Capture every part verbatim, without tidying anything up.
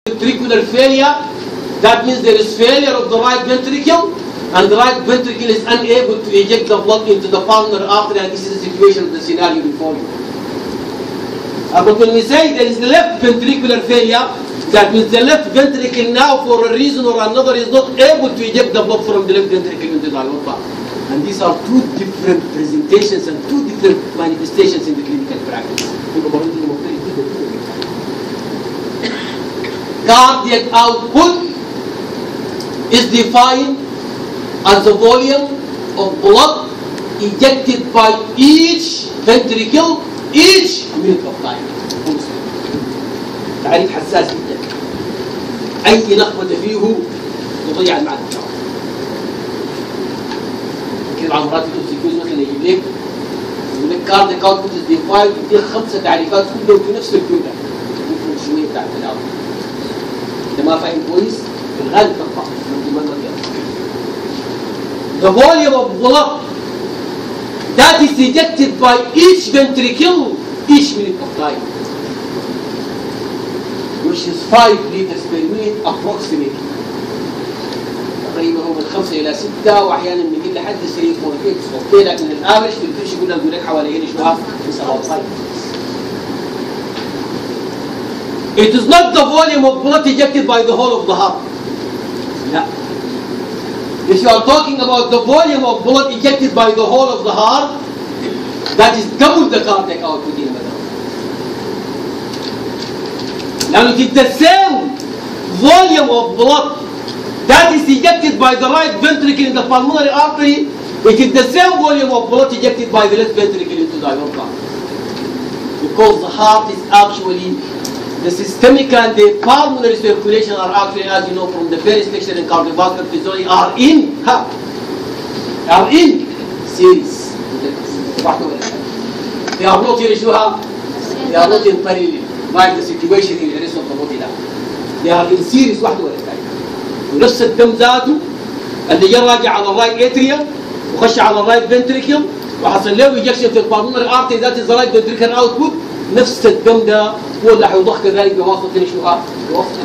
ventricular failure, that means there is failure of the right ventricle, and the right ventricle is unable to eject the blood into the pulmonary artery, and this is the situation of the scenario before you. Uh, but when we say there is left ventricular failure, that means the left ventricle now, for a reason or another, is not able to eject the blood from the left ventricle into the aorta. And these are two different presentations and two different manifestations in the clinical practice. Cardiac output is defined as the volume of blood ejected by each ventricle each minute of time. تعريف حساس جدا. أي لخبطة فيه يضيع المعنى بتاعه. كثير على مرات الأوبسيكوز مثلا يجيب لك يقول لك كاردياك اوتبوت از ديفايند، يديك خمسة تعريفات كلهم في نفس الجملة. يمكن شوية بتاعت الأول. إذا ما فاهم كويس في الغالب تقطع ممكن ما تقدر. The volume of blood that is ejected by each ventricle each minute of time, which is five liters per minute approximately. تقريبا هو من خمسة إلى ستة وأحيانا بيجي لحد ثلاثة فور ستة أوكي، لكن الأفرج في الفرش يقول لك يقول لك حوالي هنا شو في سبعة. It is not the volume of blood ejected by the whole of the heart. No. If you are talking about the volume of blood ejected by the whole of the heart, that is double the cardiac output in the heart. Now it is the same volume of blood that is ejected by the right ventricle in the pulmonary artery, it is the same volume of blood ejected by the left ventricle into the aorta. Because the heart is actually, the systemic and the pulmonary circulation are actually, as you know from the very section in cardiovascular physiology, are in, ha, are in series. They are not in, they are not in parallel, like the situation in the rest of the body now. They are in series واحدة ولا ثانية. ونفس الدم ذاته اللي جا راجع على الرايت اتريا وخش على الرايت فنتريكل وحصل له ايجكشن في البالمونري ارتي ذات از رايت فنتريكل اوتبوت، نفس الدم ده هو اللي حيضخ كذلك بواسطه شنو؟ بواسطه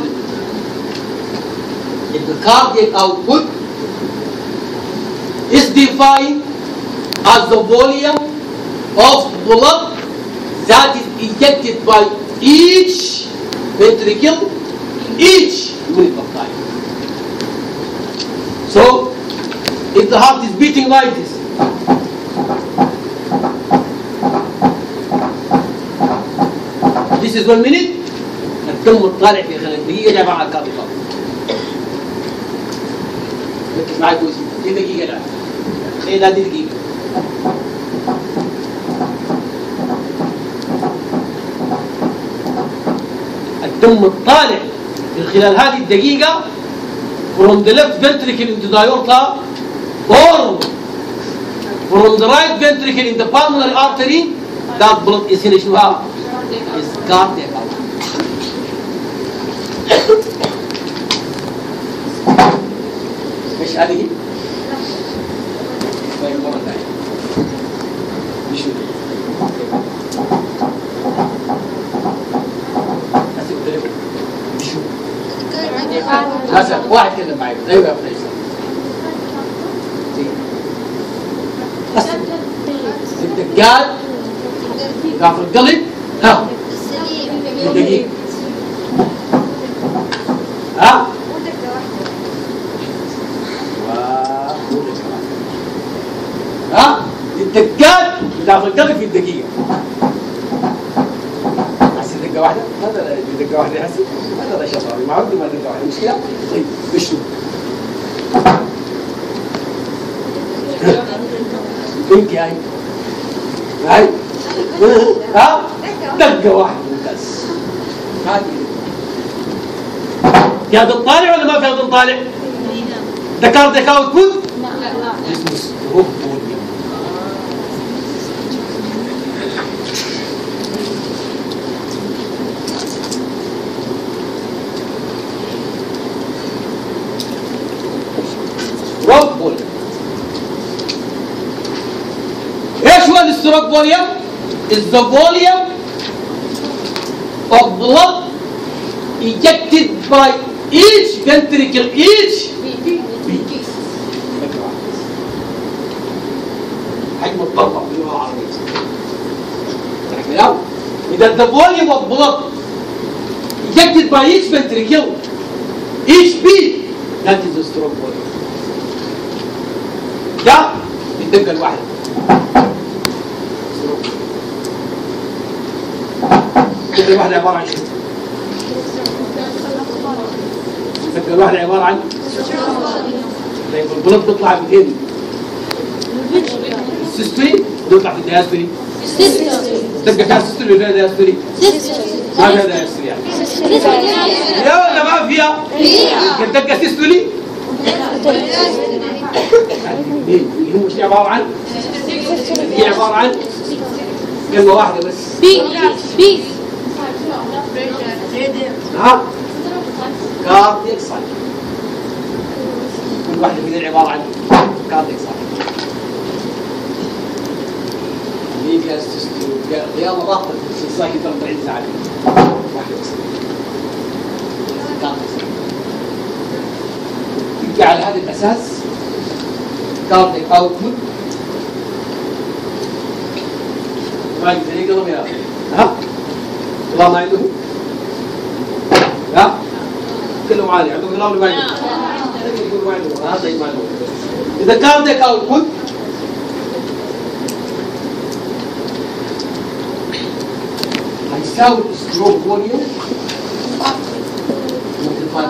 the cardiac output is defined as the volume of blood that is ejected by each ventricle each minute of time. So, if the heart is beating like this, this is one minute, الدم الطالع في خلال دقيقة جاي مع الكارديو. ركز معي كويس، دي دقيقة الآن. خلينا دي دقيقة. الدم الطالع من خلال هذه الدقيقة from the left ventricle into the aorta or from the right ventricle in the pulmonary artery, that blood is in شنو؟ is cardiac output. ايش هذه؟ طيب مرة ثانية. نشوف. مثلا واحد كلم معي ايوه يا فيصل بس الدجال ضعف القلب ها دقيقة ها ها الدجال ضعف القلب في الدقيقة دقة واحدة؟ هذا دقة واحدة يحسب؟ هذا شطاري ما عندي ما دقة واحدة مشكلة؟ طيب بشو؟ بنكي هاي هاي ها؟ دقة واحدة ممتاز هذه في هذا طالع ولا ما في هذا طالع؟ ذكرتك اوتبوت؟ لا لا اسمه رب ايش هو الستروك فوليوم؟ is the volume of blood ejected by each ventricle each beat. حجم الضربة باللغة العربية. إذا the volume of blood ejected by each ventricle each beat that is the stroke volume. ده الدقة الواحدة. الدقة الواحدة عبارة عن شنو؟ الدقة الواحدة عبارة عن طيب البلد بتطلع منين؟ السيستولي بتطلع في الدياستولي. الدقة فيها سيستولي ولا فيها دياستولي؟ ما فيها دياستولي يعني. يا ولا ما فيها؟ فيها. الدقة سيستولي؟ اللي هو شيء عبارة عن هي عبارة عن كلمة واحدة بس. بي بي ها كاردياك سايكل. كل واحدة من عبارة عن كاردياك سايكل. ميجا ستيستول رياضة ضغط السايكل ترى أربعين ساعة. واحدة بس. كاردياك سايكل. يبقى على هذا الأساس كاردياك أوتبوت ما يقدر يقلب يا ها والله ما عنده ها كله معاني عنده كلام ولا ما عنده؟ يقول ما عنده هذا ما عنده. إذا كاردياك أوتبوت هيساوي ستروك فوليوم ملتبلاي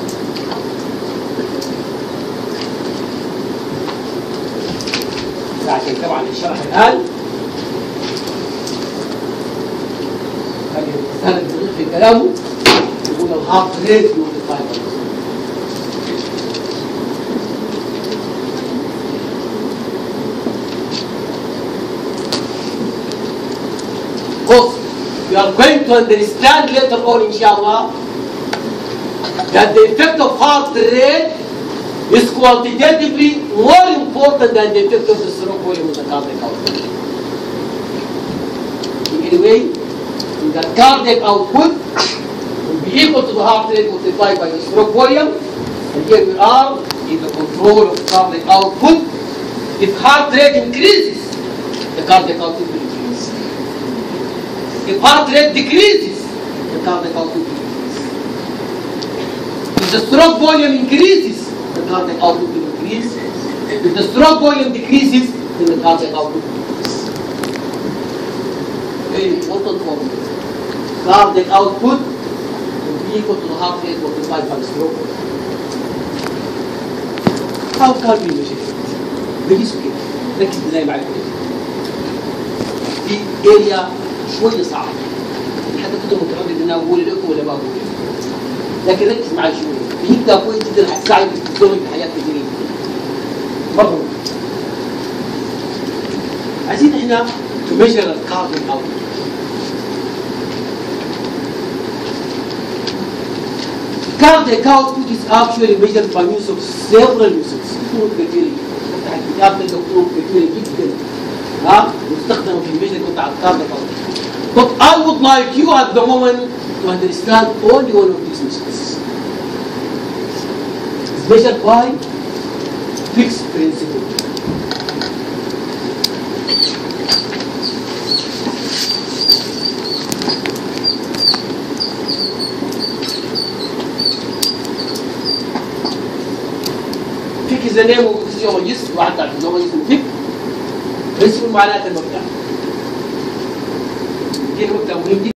عشان طبعا الشرح الآن هذا الدقيق في كلامه يقول الهارت ريت ملتبلاي Because we are going to understand later on inshallah that the effect of heart rate is quantitatively more important than the effect of the stroke volume of the cardiac output. Anyway, the cardiac output will be equal to the heart rate multiplied by the stroke volume, and here we are in the control of cardiac output. If heart rate increases, the cardiac output will increase. If heart rate decreases, the cardiac output will decrease. If the stroke volume increases, the cardiac output will increase. If the stroke volume decreases, then the cardiac output will decrease. Very important formula. Cardiac output will be equal to the heart rate multiplied by the stroke volume. How can we measure it? بقيس كده. ركز زي ما عليك. في اريا شويه صعبه. حتى كنت متردد ان اقول لكم ولا ما اقول لكم. لكن ركز معي شويه. بيبدا كويس جدا هتساعدك في تسوي حاجات كتير. برضه عايزين احنا تميجر الكاربون اوت. Cardiac output is actually measured by use of several uses. كتير كتير. الكتاب ده كتير كتير جدا. ها؟ يستخدم في الميجر بتاع الكارdiac output. But I would like you at the moment to understand only one of these measures. It's measured by fixed principle. Fick is the name of the physiologist. واحد بتاع الفيزيولوجيست اسمه فيك. principle معناته المبدأ. دي نقطة مهمة